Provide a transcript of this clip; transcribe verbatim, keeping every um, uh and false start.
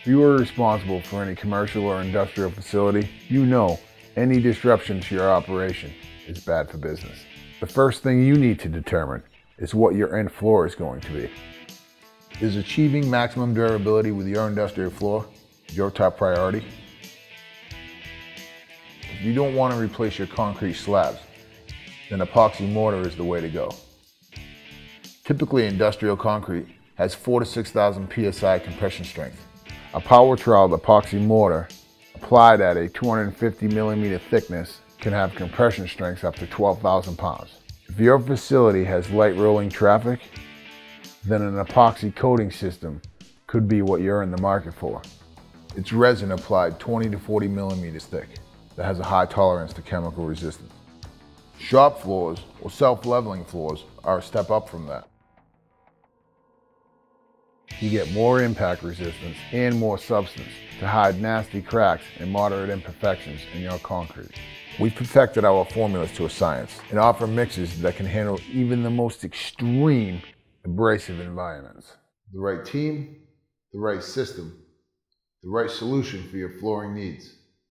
If you are responsible for any commercial or industrial facility, you know any disruption to your operation is bad for business. The first thing you need to determine is what your end floor is going to be. Is achieving maximum durability with your industrial floor your top priority? If you don't want to replace your concrete slabs, then epoxy mortar is the way to go. Typically, industrial concrete has four to six thousand P S I compression strength. A power trowel epoxy mortar applied at a two hundred fifty millimeter thickness can have compression strengths up to twelve thousand pounds. If your facility has light rolling traffic, then an epoxy coating system could be what you're in the market for. It's resin applied twenty to forty millimeters thick that has a high tolerance to chemical resistance. Shop floors or self-leveling floors are a step up from that. You get more impact resistance and more substance to hide nasty cracks and moderate imperfections in your concrete. We've perfected our formulas to a science and offer mixes that can handle even the most extreme abrasive environments. The right team, the right system, the right solution for your flooring needs.